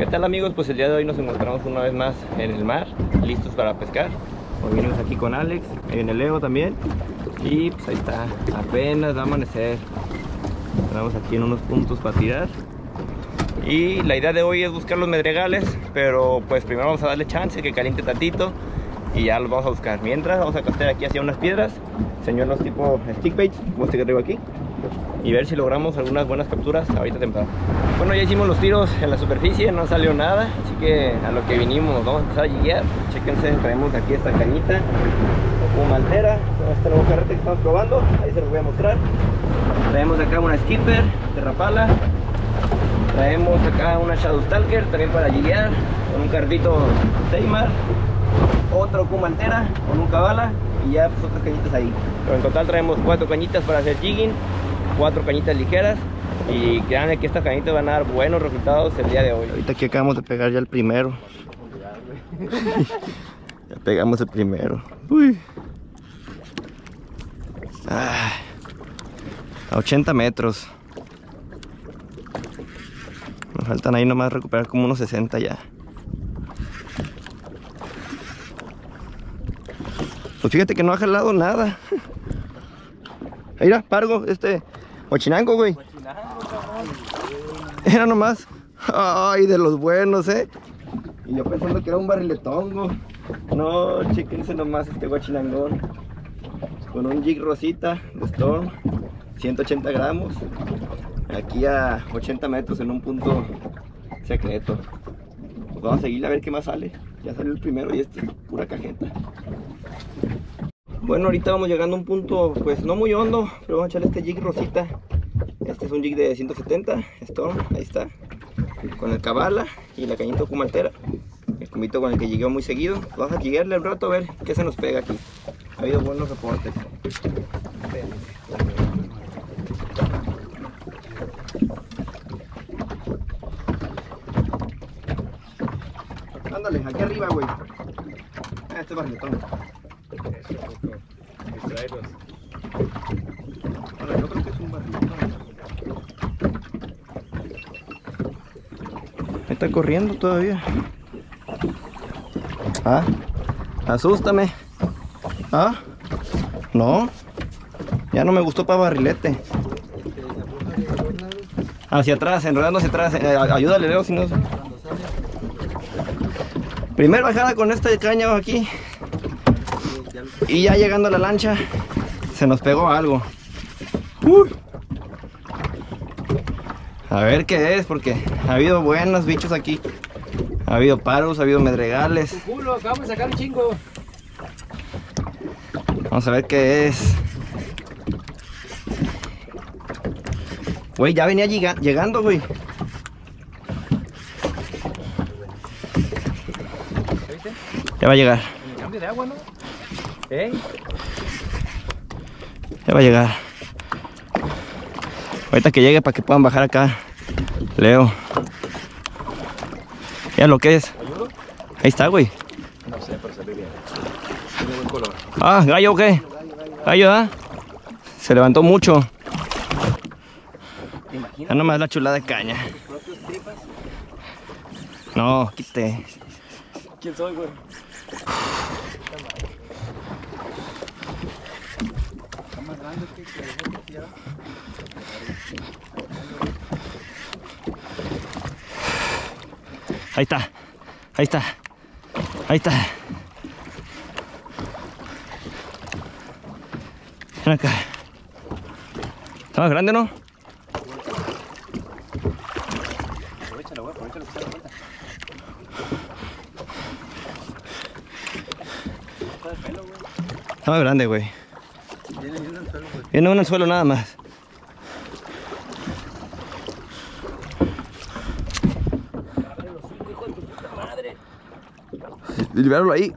¿Qué tal, amigos? Pues el día de hoy nos encontramos una vez más en el mar, listos para pescar. Hoy venimos aquí con Alex, en el Leo también. Y pues ahí está, apenas va a amanecer. Estamos aquí en unos puntos para tirar. Y la idea de hoy es buscar los medregales, pero pues primero vamos a darle chance que caliente tantito y ya los vamos a buscar. Mientras vamos a castear aquí hacia unas piedras, señuelos tipo stick baits, como este que traigo aquí, y ver si logramos algunas buenas capturas ahorita temprano. Bueno, ya hicimos los tiros en la superficie, no salió nada, así que a lo que vinimos vamos a empezar a guiar. Chéquense, traemos aquí esta cañita como altera, con este nuevo carrete que estamos probando, ahí se los voy a mostrar. Traemos acá una skipper de Rapala, traemos acá una Shadow Stalker también para guiar, con un carrito Seymar, otro Kuma altera con un Cabala y ya pues otras cañitas ahí. Pero en total traemos 4 cañitas para hacer jigging, 4 cañitas ligeras, y créanme que estas cañitas van a dar buenos resultados el día de hoy. Ahorita aquí acabamos de pegar ya el primero. Ya pegamos el primero. Uy. Ah, a 80 metros. Nos faltan ahí nomás recuperar como unos 60 ya. Pues fíjate que no ha jalado nada. Mira, pargo, Huachinango, güey. Era nomás. Ay, de los buenos, Y yo pensando que era un barriletongo. No, chéquense nomás este guachinangón. Con un jig rosita de Storm, 180 gramos. Aquí a 80 metros en un punto secreto. Pues vamos a seguir a ver qué más sale. Ya salió el primero y este es pura cajeta. Bueno, ahorita vamos llegando a un punto pues no muy hondo, pero vamos a echarle este jig rosita. Este es un jig de 170 Storm, ahí está, con el Cabala y la cañita Kuma altera, el cumito con el que llegué muy seguido. Vamos a llegarle al rato a ver qué se nos pega aquí. Ha habido buenos reportes. Ándale, aquí arriba, güey. Este es barriletón. Ahora, yo creo que es un barriletón. Está corriendo todavía. Ah, asústame. Ah, no. Ya no me gustó para barrilete. Hacia atrás, enredando hacia atrás. Ayúdale, Leo, si no. Primer bajada con esta caña aquí. Y ya llegando a la lancha, se nos pegó algo. A ver qué es, porque ha habido buenos bichos aquí. Ha habido paros, ha habido medregales. Culo, acabamos de sacar un chingo. Vamos a ver qué es. Güey, ya venía llegando, güey. Ya va a llegar. En el cambio de agua, ¿no? Ya va a llegar. Ahorita que llegue para que puedan bajar acá. Leo. Ya lo que es. ¿Ayudo? Ahí está, güey. No sé, pero se ve bien. Tiene buen color. Ah, gallo, ¿o qué? Gallo, ¿ah? Se levantó mucho. ¿Te imaginas? Ya nomás la chulada de caña. ¿Tus propios tripas? No, quite. ¿Quién soy, güey? Está más grande que ya. Ahí está. Ahí está. Ahí está. Ven acá. Está más grande, ¿no? Aprovechalo, güey, aprovechalo que está la vuelta. Está de pelo, güey. Está más grande, güey. Viene en el suelo, güey. Viene un anzuelo nada más. Hijo de tu puta madre. Libéralo ahí.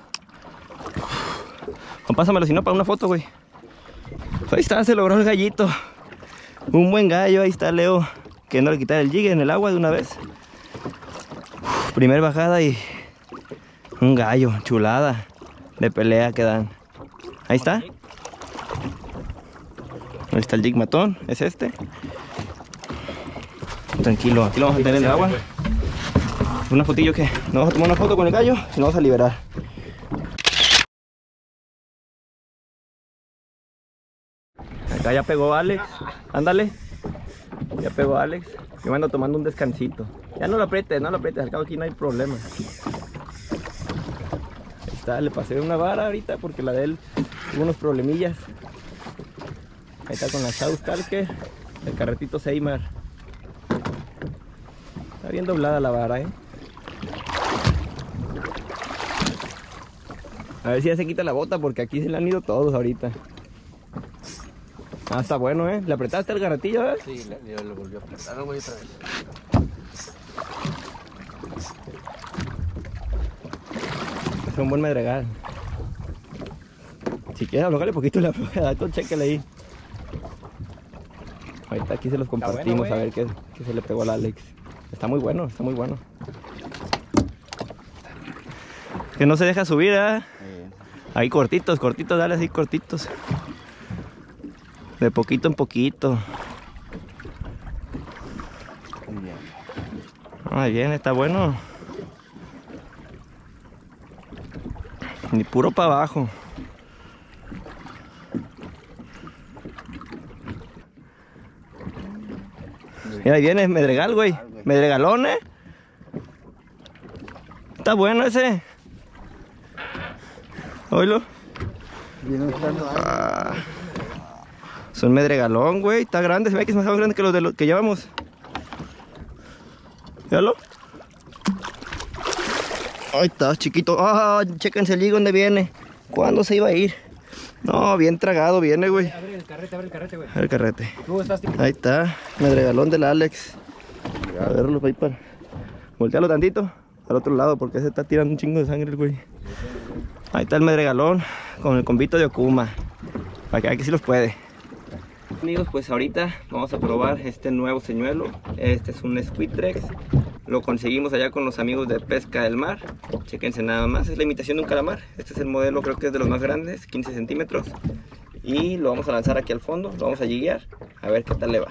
O pásamelo si no para una foto, güey. Ahí está, se logró el gallito. Un buen gallo, ahí está Leo. Queriendo quitar el jig en el agua de una vez. Primer bajada y un gallo, chulada de pelea que dan. Ahí está. Ahí está el jig matón, es este. Tranquilo, aquí lo vamos a tener en el agua. Una fotillo que nos vamos a tomar una foto con el gallo y nos vamos a liberar. Acá ya pegó Alex. Ándale. Ya pegó Alex. Yo me ando tomando un descansito. Ya no lo aprietes, no lo aprietes. Al cabo aquí no hay problema. Ahí está, le pasé una vara ahorita porque la de él tuvo unos problemillas. Ahí está con la Shadow Stalker, el carretito Seymar. Está bien doblada la vara, A ver si ya se quita la bota porque aquí se le han ido todos ahorita. Ah, está bueno, ¿Le apretaste el garrotillo, Sí, le volvió a apretar el güey otra vez. Es un buen medregal. Si quieres aflojarle poquito la aflojada, chéquele ahí. Ahorita aquí se los compartimos, bueno, a ver qué se le pegó al Alex. Está muy bueno, está muy bueno. Que no se deja subir, Ahí cortitos, dale así cortitos. De poquito en poquito. Muy bien. Muy bien, está bueno. Ni puro para abajo. Mira, ahí viene medregal, güey. Medregalón, Está bueno ese. Oílo. Es un medregalón, güey. Está grande. Se ve que es más grande que los de los que llevamos. Míralo. Ahí está, chiquito. Ah, chéquense el higo donde viene. ¿Cuándo se iba a ir? No, bien tragado viene, güey. Abre el carrete, güey. El carrete. Tú estás... Ahí está, medregalón del Alex. A verlo, ahí para. Voltealo tantito al otro lado porque se está tirando un chingo de sangre el güey. Ahí está el medregalón con el convito de Okuma. Para que vean que sí los puede. Amigos, pues ahorita vamos a probar este nuevo señuelo. Este es un Squidrex. Lo conseguimos allá con los amigos de Pesca del Mar. Chequense nada más, es la imitación de un calamar. Este es el modelo, creo que es de los más grandes, 15 centímetros. Y lo vamos a lanzar aquí al fondo, lo vamos a jiguear, a ver qué tal le va.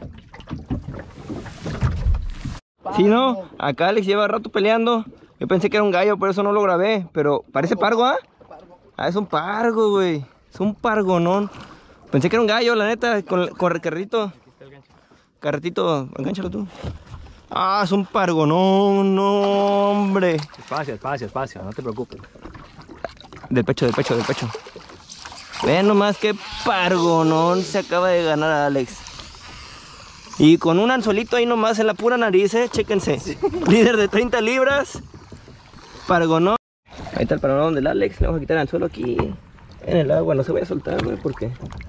Sí, no, acá Alex lleva rato peleando. Yo pensé que era un gallo, por eso no lo grabé. Pero parece pargo, Ah, es un pargo, güey. Es un pargonón. Pensé que era un gallo, la neta, con el carretito. Carretito, engánchalo tú. Ah, es un pargonón, no, hombre. Espacio, no te preocupes. Del pecho. Vean nomás qué pargonón se acaba de ganar a Alex. Y con un anzuelito ahí nomás en la pura nariz, chéquense. Sí. Líder de 30 libras. Pargonón. Ahí está el pargonón del Alex. Le vamos a quitar el anzuelo aquí en el agua. No se vaya a soltar, güey, porque...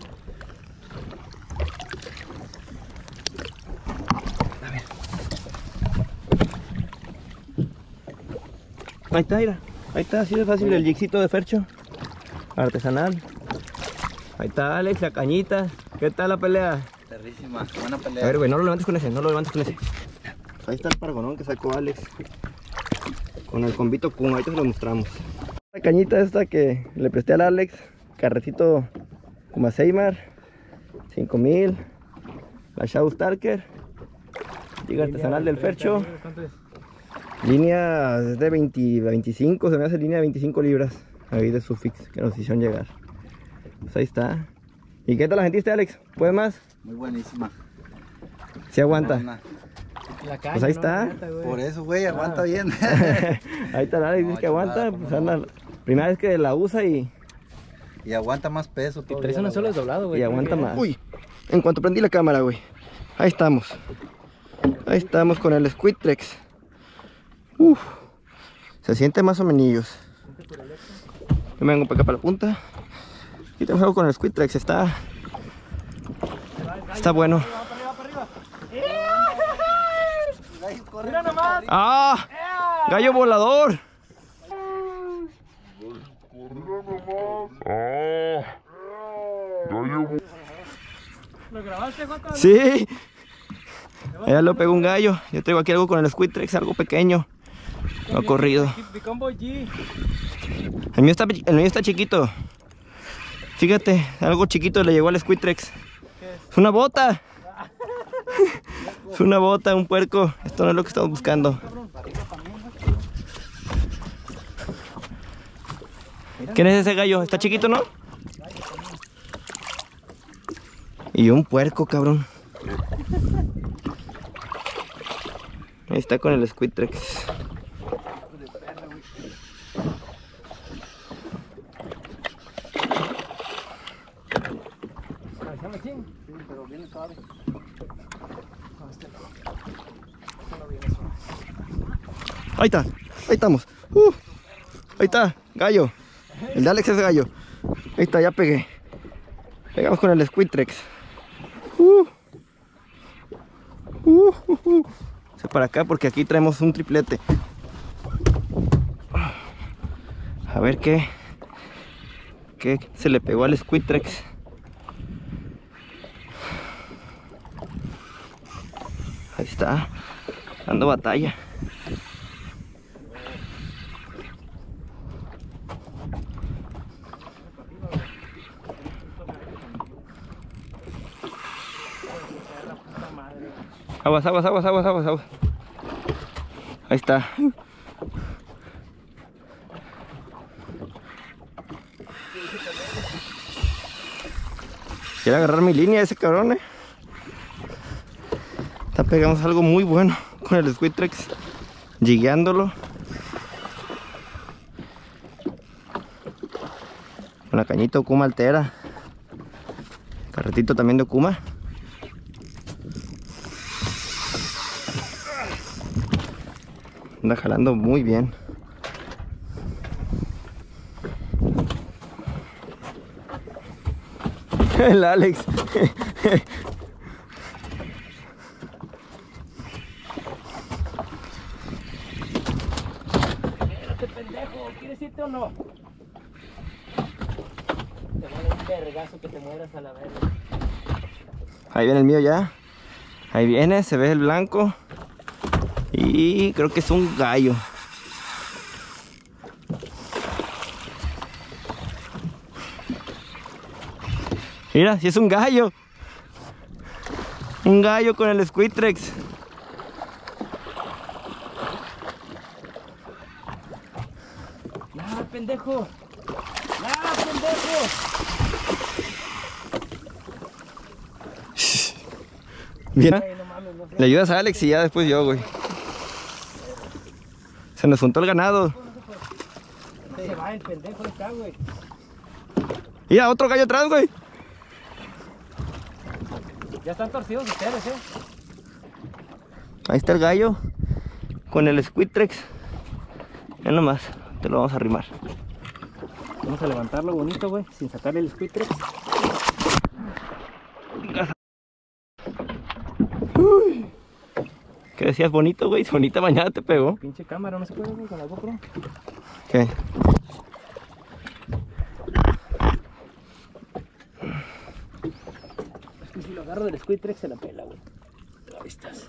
A ver. Ahí está, mira. Ahí está, así de fácil el jigcito de Fercho. Artesanal. Ahí está Alex, la cañita. ¿Qué tal la pelea? Perrísima, buena pelea. A ver, güey, no lo levantes con ese, Ahí está el pargonón que sacó Alex. Con el convito Kuma, ahorita se lo mostramos. La cañita esta que le presté al Alex. Carretito Kuma Seymar. 5000. La Shadow Stalker. Liga artesanal del Fercho. Línea de 25, se me hace línea de 25 libras. Ahí de Sufix que nos hicieron llegar. Pues ahí está. ¿Y qué tal la sentiste, Alex? ¿Puede más? Muy buenísima. ¿Sí aguanta? La caña, pues ahí está. No, por eso, güey, aguanta bien. Ahí está Alex, dice que aguanta. Pues anda, primera vez que la usa y aguanta más peso. Y traes un solo desdoblado, güey. Y aguanta más. Uy, en cuanto prendí la cámara, güey. Ahí estamos. Ahí estamos con el Squidrex. Se siente más o menos. Yo me vengo para acá para la punta. Aquí tenemos algo con el Squidrex. Está bueno. ¡Ah! ¡Gallo volador! ¿Lo grabaste, Juan? Sí. Allá lo pegó un gallo. Yo traigo aquí algo con el Squidrex, algo pequeño. No ha corrido. El mío está chiquito. Fíjate, algo chiquito le llegó al Squidrex. Es una bota. Es una bota, un puerco. Esto no es lo que estamos buscando. ¿Quién es ese gallo? Está chiquito, ¿no? Y un puerco, cabrón. Ahí está con el Squidtrex. Pero viene suave. Ahí está, ahí estamos. Ahí está, gallo. El de Alex es gallo. Ahí está, ya pegué. Pegamos con el Squidtrex. Se para acá porque aquí traemos un triplete. A ver qué se le pegó al Squidtrex. Ahí está, dando batalla. Aguas, aguas, aguas, aguas, aguas, aguas. Ahí está. Quiere agarrar mi línea ese cabrón, Está pegamos algo muy bueno con el Squidtrex, jigueándolo. Con la cañita Okuma altera. Carretito también de Okuma. Anda jalando muy bien. El Alex. Espérate, pendejo, ¿quieres irte o no? Te voy a dar un vergazo que te mueras a la verga. Ahí viene el mío ya. Ahí viene, se ve el blanco. Y creo que es un gallo. Mira, si es un gallo. Un gallo con el Squidtrex. ¡Nah, pendejo! ¡Nah, pendejo! Bien. Ay, no mames, no sé. Le ayudas a Alex y ya después yo, güey. Se nos juntó el ganado. Se va el pendejo acá, güey. Mira, otro gallo atrás, güey. Ya están torcidos ustedes, Ahí está el gallo con el Squidtrex. Ya nomás, te lo vamos a arrimar. Vamos a levantarlo bonito, güey, sin sacarle el Squidtrex. ¿Qué decías? Bonito, güey. Bonita mañana te pegó. Pinche cámara, no se puede, güey, con la GoPro. ¿Qué? Es que si lo agarro del Squidtrex se la pela, güey. Ahí estás.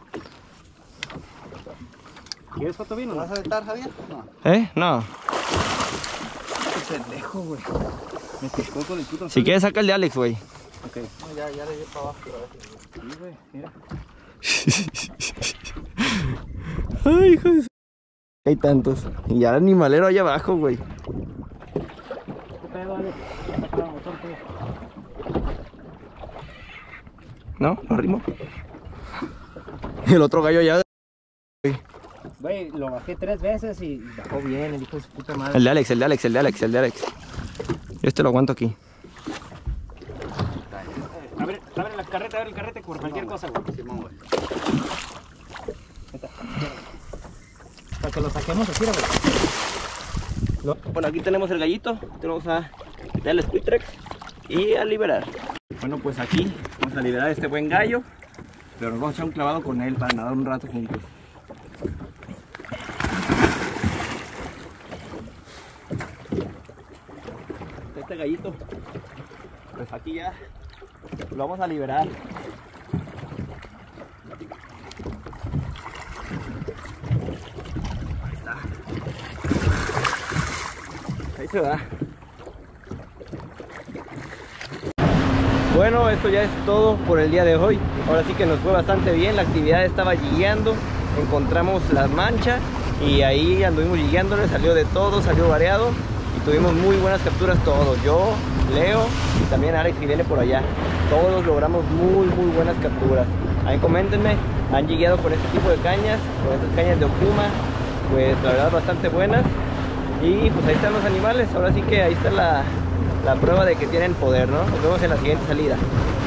¿Quieres foto bien o ¿Lo no? vas a aventar, Javier? No. No. Qué pendejo, güey. Me picó con el puto. Si quieres, saca el de Alex, güey. Ok. No, ya le di para abajo. Sí, güey, mira. Ay, hijo de su... Hay tantos. Y ya el animalero allá abajo, güey. ¿Qué pedo, Alex? Ya saca el motor, güey. ¿No? ¿Lo arrimo? Y el otro gallo allá. Güey, lo bajé 3 veces y bajó bien, el hijo de su puta madre. El de Alex, el de Alex, el de Alex, el de Alex. Yo este lo aguanto aquí. Abre la carreta, abre el carrete por cualquier cosa, güey. Simón, güey. Para que lo saquemos así, güey. Bueno, aquí tenemos el gallito. Tenemos a quitar el Squidtrex y a liberar. Bueno, pues aquí vamos a liberar a este buen gallo. Pero nos vamos a echar un clavado con él para nadar un rato juntos. Este gallito, pues aquí ya lo vamos a liberar. Ahí está. Ahí se va. Bueno, esto ya es todo por el día de hoy. Ahora sí que nos fue bastante bien. La actividad estaba guiando, encontramos la mancha y ahí anduvimos guiándole, salió de todo, salió variado. y tuvimos muy buenas capturas todos, yo, Leo y también Alex que viene por allá. Todos logramos muy buenas capturas. Ahí coméntenme, han llegado con este tipo de cañas, con estas cañas de Okuma, pues la verdad bastante buenas. Y pues ahí están los animales, ahora sí que ahí está la prueba de que tienen poder, ¿no? Nos vemos en la siguiente salida.